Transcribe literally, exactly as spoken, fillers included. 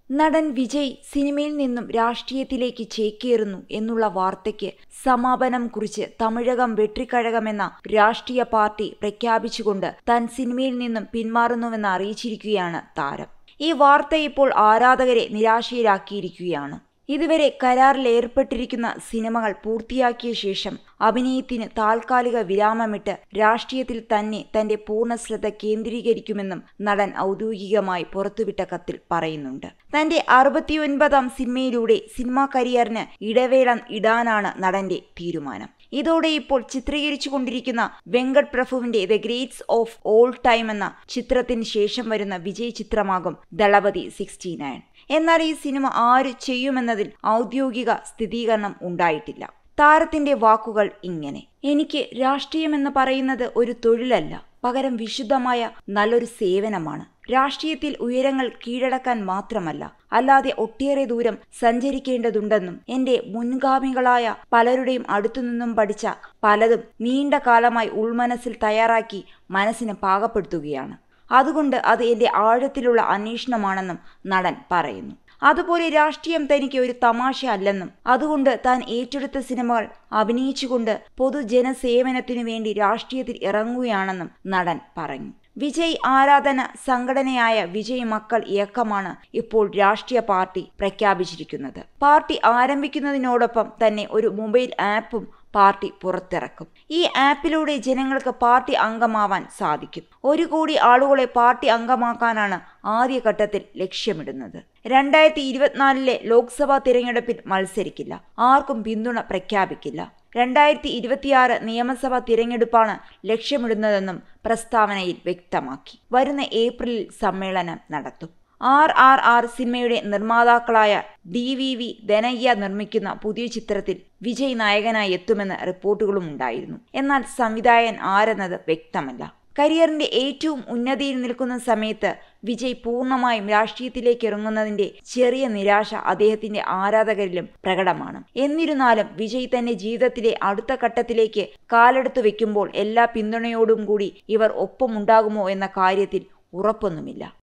നടൻ വിജയ് സിനിമയിൽ നിന്നും രാഷ്ട്രീയത്തിലേക്ക് ചേക്കേറുന്നു എന്നുള്ള വാർത്തയ്ക്ക് സമാപനം കുറിച്ച് തമിഴകം വെട്രിക്കഴകമെന്ന രാഷ്ട്രീയ പാർട്ടി പ്രഖ്യാപിച്ചുകൊണ്ട് താൻ സിനിമയിൽ നിന്നും പിന്മാറുന്നുവെന്ന് അറിയിച്ചിരിക്കുകയാണ് താരം. ഈ വാർത്ത ഇപ്പോൾ ആരാധകരെ നിരാശയിലാക്കിയിരിക്കുകയാണ്. ഇതുവരെ കരാറിൽ ഏർപ്പെട്ടിരിക്കുന്ന സിനിമകൾ പൂർത്തിയാക്കിയ ശേഷം അഭിനയത്തിന് താൽക്കാലിക വിരാമമിട്ട് രാഷ്ട്രീയത്തിൽ തന്നെ തന്റെ പൂർണ്ണ ശ്രദ്ധ കേന്ദ്രീകരിക്കുമെന്നും നടൻ ഔദ്യോഗികമായി പുറത്തുവിട്ട കത്തിൽ പറയുന്നുണ്ട്. തന്റെ അറുപത്തിയൊൻപതാം സിനിമയിലൂടെ സിനിമാ കരിയറിന് ഇടവേള ഇടാനാണ് നടന്റെ തീരുമാനം. ഇതോടെ ഇപ്പോൾ ചിത്രീകരിച്ചു കൊണ്ടിരിക്കുന്ന വെങ്കട് പ്രഭുവിന്റെ the greats of all time എന്ന ചിത്രത്തിന് ശേഷം വരുന്ന വിജയ് ചിത്രമാകും ദളപതി സിക്സ്റ്റി നയൻ. എന്നാൽ ഈ സിനിമ ആര് ചെയ്യുമെന്നതിൽ ഔദ്യോഗിക സ്ഥിരീകരണം ഉണ്ടായിട്ടില്ല. താരത്തിന്റെ വാക്കുകൾ ഇങ്ങനെ: എനിക്ക് രാഷ്ട്രീയമെന്ന് പറയുന്നത് ഒരു തൊഴിലല്ല, പകരം വിശുദ്ധമായ നല്ലൊരു സേവനമാണ്. രാഷ്ട്രീയത്തിൽ ഉയരങ്ങൾ കീഴടക്കാൻ മാത്രമല്ല, അല്ലാതെ ഒട്ടേറെ ദൂരം സഞ്ചരിക്കേണ്ടതുണ്ടെന്നും എന്റെ മുൻഗാമികളായ പലരുടെയും അടുത്തുനിന്നും പഠിച്ച പലതും നീണ്ട കാലമായി ഉൾമനസ്സിൽ തയ്യാറാക്കി മനസ്സിന് പാകപ്പെടുത്തുകയാണ്. അതുകൊണ്ട് അത് എന്റെ ആഴത്തിലുള്ള അന്വേഷണമാണെന്നും നടൻ പറയുന്നു. അതുപോലെ രാഷ്ട്രീയം തനിക്ക് ഒരു തമാശ അല്ലെന്നും അതുകൊണ്ട് താൻ ഏറ്റെടുത്ത സിനിമകൾ അഭിനയിച്ചുകൊണ്ട് പൊതുജനസേവനത്തിനു വേണ്ടി രാഷ്ട്രീയത്തിൽ ഇറങ്ങുകയാണെന്നും നടൻ പറഞ്ഞു. വിജയ് ആരാധന സംഘടനയായ വിജയ് മക്കൾ ഇയക്കമാണ് ഇപ്പോൾ രാഷ്ട്രീയ പാർട്ടി പ്രഖ്യാപിച്ചിരിക്കുന്നത്. പാർട്ടി ആരംഭിക്കുന്നതിനോടൊപ്പം തന്നെ ഒരു മൊബൈൽ ആപ്പും പാർട്ടി പുറത്തിറക്കും. ഈ ആപ്പിലൂടെ ജനങ്ങൾക്ക് പാർട്ടി അംഗമാവാൻ സാധിക്കും. ഒരു കോടി ആളുകളെ പാർട്ടി അംഗമാക്കാനാണ് ആദ്യഘട്ടത്തിൽ ലക്ഷ്യമിടുന്നത്. രണ്ടായിരത്തി ഇരുപത്തിനാലിലെ ലോക്സഭാ തിരഞ്ഞെടുപ്പിൽ മത്സരിക്കില്ല, ആർക്കും പിന്തുണ പ്രഖ്യാപിക്കില്ല. രണ്ടായിരത്തി ഇരുപത്തിയാറ് നിയമസഭാ തിരഞ്ഞെടുപ്പാണ് ലക്ഷ്യമിടുന്നതെന്നും പ്രസ്താവനയിൽ വ്യക്തമാക്കി. വരുന്ന ഏപ്രിലിൽ സമ്മേളനം നടത്തും. ആർ ആർ ആർ സിനിമയുടെ നിർമ്മാതാക്കളായ ഡി വി വി ധനയ്യ നിർമ്മിക്കുന്ന പുതിയ ചിത്രത്തിൽ വിജയ് നായകനായി എത്തുമെന്ന് റിപ്പോർട്ടുകളും ഉണ്ടായിരുന്നു. എന്നാൽ സംവിധായകൻ ആരെന്നത് വ്യക്തമല്ല. കരിയറിന്റെ ഏറ്റവും ഉന്നതിയിൽ നിൽക്കുന്ന സമയത്ത് വിജയ് പൂർണ്ണമായും രാഷ്ട്രീയത്തിലേക്ക് ഇറങ്ങുന്നതിന്റെ ചെറിയ നിരാശ അദ്ദേഹത്തിന്റെ ആരാധകരിലും പ്രകടമാണ്. എന്നിരുന്നാലും വിജയ് തന്റെ ജീവിതത്തിലെ അടുത്ത ഘട്ടത്തിലേക്ക് കാലെടുത്തു വെക്കുമ്പോൾ എല്ലാ പിന്തുണയോടും കൂടി ഇവർ ഒപ്പമുണ്ടാകുമോ എന്ന കാര്യത്തിൽ ഉറപ്പൊന്നുമില്ല.